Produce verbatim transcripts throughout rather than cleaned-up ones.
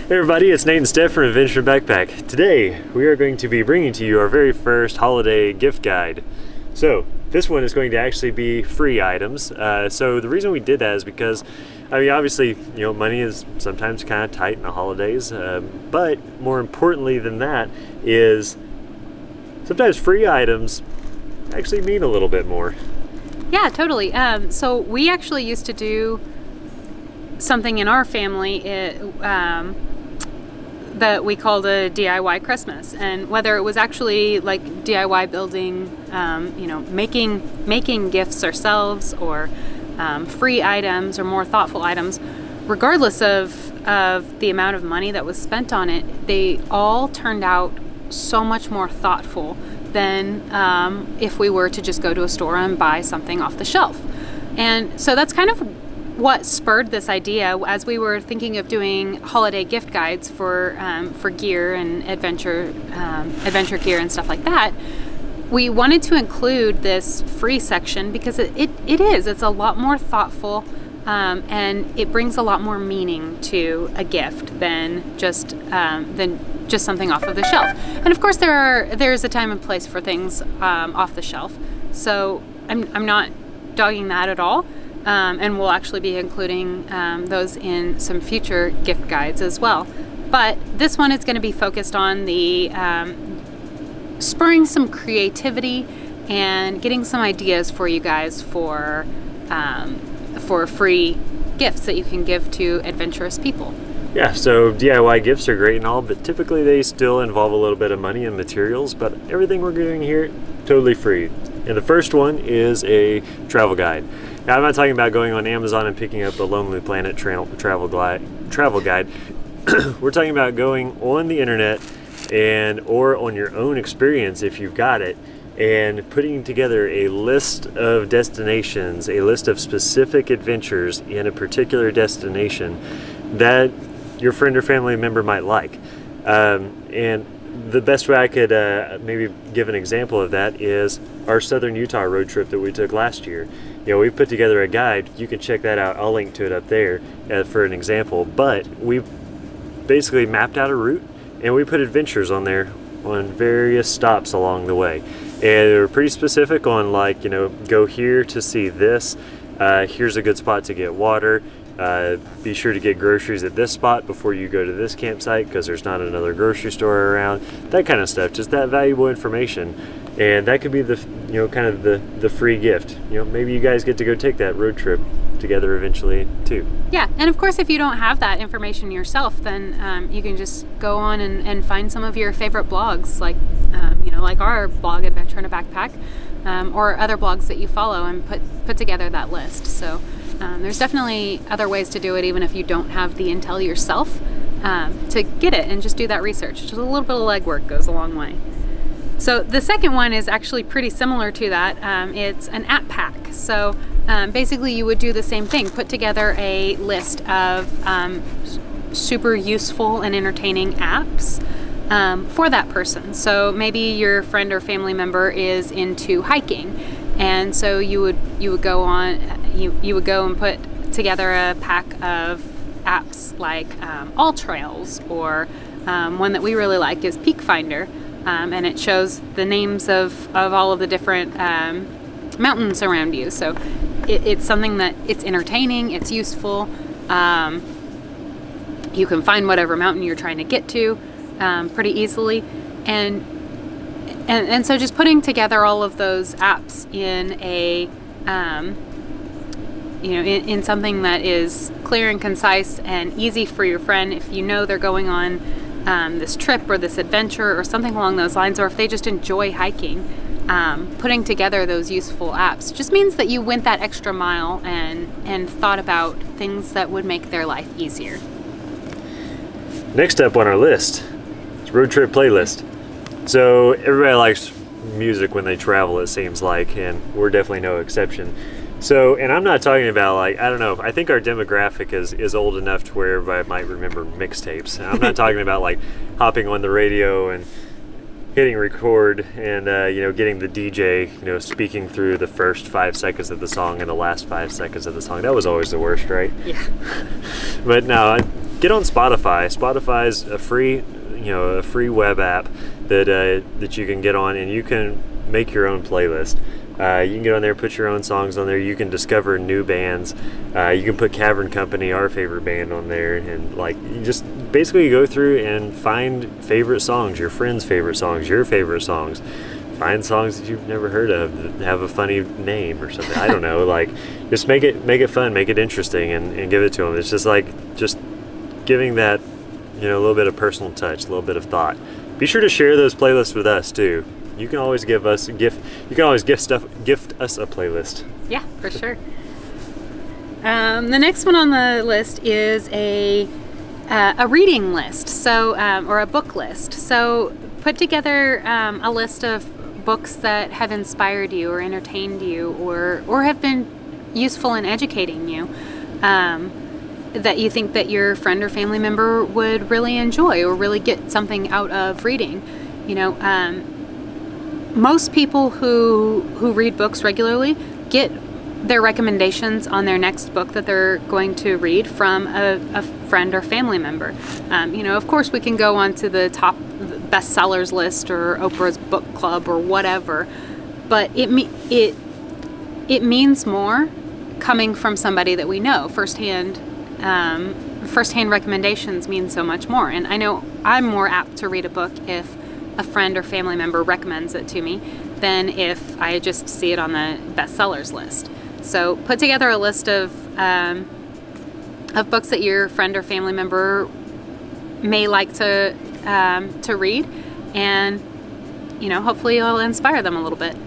Hey everybody, it's Nate and Steph from Adventure Backpack. Today we are going to be bringing to you our very first holiday gift guide. So this one is going to actually be free items. Uh, so the reason we did that is because, I mean, obviously, you know, money is sometimes kind of tight in the holidays, um, but more importantly than that is sometimes free items actually mean a little bit more. Yeah, totally. Um, so we actually used to do something in our family it, um, that we called a D I Y Christmas, and whether it was actually like D I Y building, um, you know, making making gifts ourselves, or um, free items or more thoughtful items, regardless of of the amount of money that was spent on it, they all turned out so much more thoughtful than um, if we were to just go to a store and buy something off the shelf. And so that's kind of what spurred this idea as we were thinking of doing holiday gift guides for um, for gear and adventure um, adventure gear and stuff like that. We wanted to include this free section because it, it, it is it's a lot more thoughtful, um, and it brings a lot more meaning to a gift than just um, than just something off of the shelf. And of course there are there's a time and place for things um, off the shelf, so I'm, I'm not dogging that at all. Um, and we'll actually be including um, those in some future gift guides as well. But this one is going to be focused on the um, spurring some creativity and getting some ideas for you guys for um, for free gifts that you can give to adventurous people. Yeah, so D I Y gifts are great and all, but typically they still involve a little bit of money and materials, but everything we're doing here, totally free. And the first one is a travel guide. Now, I'm not talking about going on Amazon and picking up a Lonely Planet tra travel, glide, travel guide. We're talking about going on the internet and or on your own experience if you've got it, and putting together a list of destinations, a list of specific adventures in a particular destination that your friend or family member might like. Um, and the best way I could uh, maybe give an example of that is our Southern Utah road trip that we took last year. You know, we put together a guide. You can check that out. I'll link to it up there uh, for an example. But we basically mapped out a route and we put adventures on there on various stops along the way. And they were pretty specific on, like, you know, go here to see this. Uh, here's a good spot to get water. Uh, be sure to get groceries at this spot before you go to this campsite because there's not another grocery store around. That kind of stuff, just that valuable information. And that could be the, you know, kind of the, the free gift. You know, maybe you guys get to go take that road trip together eventually too. Yeah, and of course if you don't have that information yourself, then um, you can just go on and, and find some of your favorite blogs, like, um, you know, like our blog, Adventure in a Backpack, um, or other blogs that you follow, and put, put together that list. So um, there's definitely other ways to do it even if you don't have the intel yourself, um, to get it and just do that research. Just a little bit of legwork goes a long way. So the second one is actually pretty similar to that. Um, it's an app pack. So um, basically you would do the same thing, put together a list of um, super useful and entertaining apps um, for that person. So maybe your friend or family member is into hiking, and so you would you would go on you, you would go and put together a pack of apps like um, All Trails, or um, one that we really like is Peak Finder. Um, and it shows the names of, of all of the different um, mountains around you. So it, it's something that it's entertaining, it's useful. Um, you can find whatever mountain you're trying to get to um, pretty easily. And, and, and so just putting together all of those apps in a, um, you know, in, in something that is clear and concise and easy for your friend, if you know they're going on Um, this trip or this adventure or something along those lines, or if they just enjoy hiking, um, putting together those useful apps just means that you went that extra mile and and thought about things that would make their life easier. Next up on our list is road trip playlist. So everybody likes music when they travel, it seems like, and we're definitely no exception. So, and I'm not talking about, like, I don't know, I think our demographic is, is old enough to where everybody might remember mixtapes. I'm not talking about, like, hopping on the radio and hitting record and, uh, you know, getting the D J, you know, speaking through the first five seconds of the song and the last five seconds of the song. That was always the worst, right? Yeah. But no, get on Spotify. Spotify's a free, you know, a free web app that uh, that you can get on, and you can make your own playlist. Uh, you can get on there, put your own songs on there. You can discover new bands. Uh, you can put Cavern Company, our favorite band, on there, and like you just basically go through and find favorite songs, your friends' favorite songs, your favorite songs. Find songs that you've never heard of that have a funny name or something. I don't know. Like, just make it make it fun, make it interesting, and, and give it to them. It's just like just giving that, you know, a little bit of personal touch, a little bit of thought. Be sure to share those playlists with us too. You can always give us a gift. You can always gift stuff. Gift us a playlist. Yeah, for sure. Um, the next one on the list is a uh, a reading list, so um, or a book list. So put together um, a list of books that have inspired you, or entertained you, or or have been useful in educating you. Um, that you think that your friend or family member would really enjoy, or really get something out of reading. You know. Um, Most people who who read books regularly get their recommendations on their next book that they're going to read from a, a friend or family member. Um, you know, of course, we can go on to the top bestsellers list or Oprah's book club or whatever, but it me it it means more coming from somebody that we know firsthand. Um, firsthand recommendations mean so much more, and I know I'm more apt to read a book if a friend or family member recommends it to me than if I just see it on the bestsellers list. So put together a list of um, of books that your friend or family member may like to um, to read, and you know, hopefully it'll inspire them a little bit.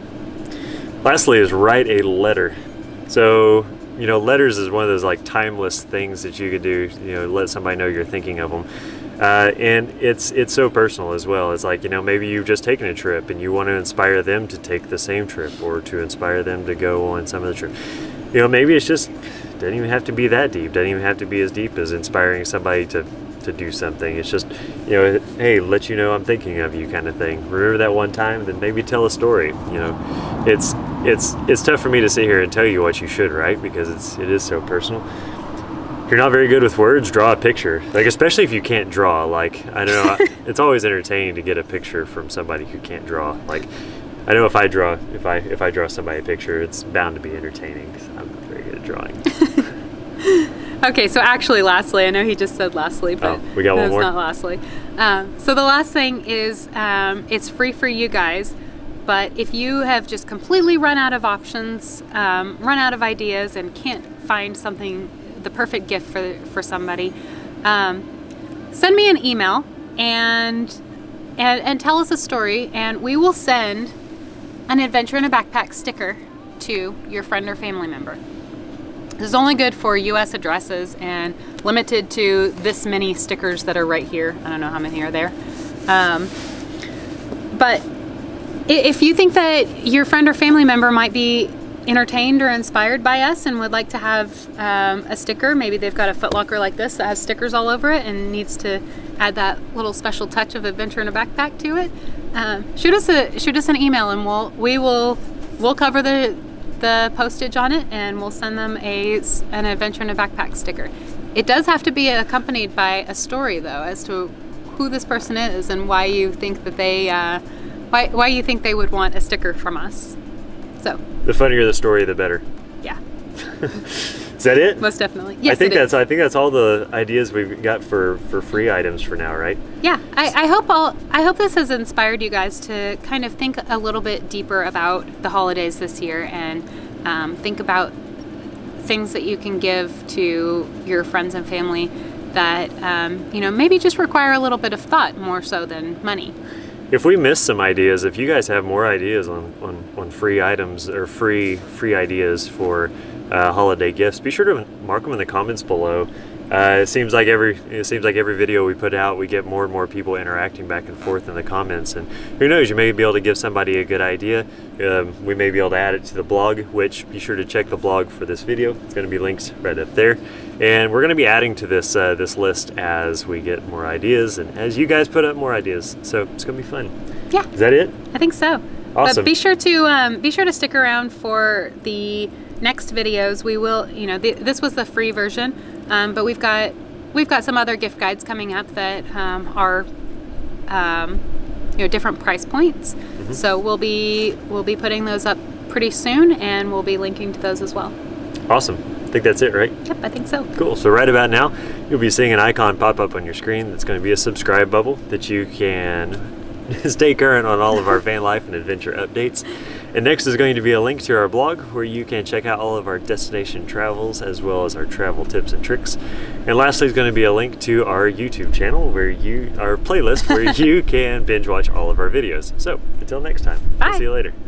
Lastly is write a letter. So, you know, letters is one of those like timeless things that you could do, you know, let somebody know you're thinking of them. Uh, and it's it's so personal as well. It's like, you know, maybe you've just taken a trip and you want to inspire them to take the same trip, or to inspire them to go on some of the trip. You know, maybe it's just, doesn't even have to be that deep. Doesn't even have to be as deep as inspiring somebody to, to do something. It's just, you know, hey, let you know I'm thinking of you kind of thing. Remember that one time? Then maybe tell a story. You know, it's it's it's tough for me to sit here and tell you what you should write, because it's it is so personal. If you're not very good with words, draw a picture. Like, especially if you can't draw. Like, I don't know, it's always entertaining to get a picture from somebody who can't draw. Like, I know if I draw, if I if I draw somebody a picture, it's bound to be entertaining, because I'm not very good at drawing. Okay, so actually, lastly, I know he just said lastly, but oh, we got one more. It's not lastly. Um, so the last thing is, um, it's free for you guys. But if you have just completely run out of options, um, run out of ideas, and can't find something, the perfect gift for for somebody, um, send me an email and, and and tell us a story, and we will send an Adventure in a Backpack sticker to your friend or family member. This is only good for U S addresses and limited to this many stickers that are right here. I don't know how many are there, um, but if you think that your friend or family member might be entertained or inspired by us and would like to have um, a sticker, maybe they've got a Foot Locker like this that has stickers all over it and needs to add that little special touch of Adventure in a Backpack to it, um, shoot us a shoot us an email, and we'll we will we'll cover the the postage on it, and we'll send them a an Adventure in a Backpack sticker. It does have to be accompanied by a story, though, as to who this person is and why you think that they uh, why why you think they would want a sticker from us. So the funnier the story, the better. Yeah. Is that it? Most definitely. Yes, I think it that's is. I think that's all the ideas we've got for for free items for now, right? Yeah. I, I hope all I hope this has inspired you guys to kind of think a little bit deeper about the holidays this year, and um, think about things that you can give to your friends and family that um, you know, maybe just require a little bit of thought more so than money. If we missed some ideas, if you guys have more ideas on, on, on free items or free free ideas for uh, holiday gifts, be sure to mark them in the comments below. Uh, it seems like every it seems like every video we put out, we get more and more people interacting back and forth in the comments, and who knows, you may be able to give somebody a good idea. Um, we may be able to add it to the blog, which be sure to check the blog for this video. It's going to be linked right up there, and we're going to be adding to this uh, this list as we get more ideas and as you guys put up more ideas. So it's going to be fun. Yeah. Is that it? I think so. Awesome. But be sure to um, be sure to stick around for the next videos. We will, you know, th this was the free version. Um, but we've got we've got some other gift guides coming up that um, are um, you know, different price points. Mm-hmm. So we'll be we'll be putting those up pretty soon, and we'll be linking to those as well. Awesome. I think that's it, right? Yep, I think so. Cool. So right about now, you'll be seeing an icon pop up on your screen that's going to be a subscribe bubble that you can stay current on all of our van life and adventure updates. And next is going to be a link to our blog where you can check out all of our destination travels as well as our travel tips and tricks. And lastly is going to be a link to our YouTube channel where you, our playlist where you can binge watch all of our videos. So until next time, Bye. We'll see you later.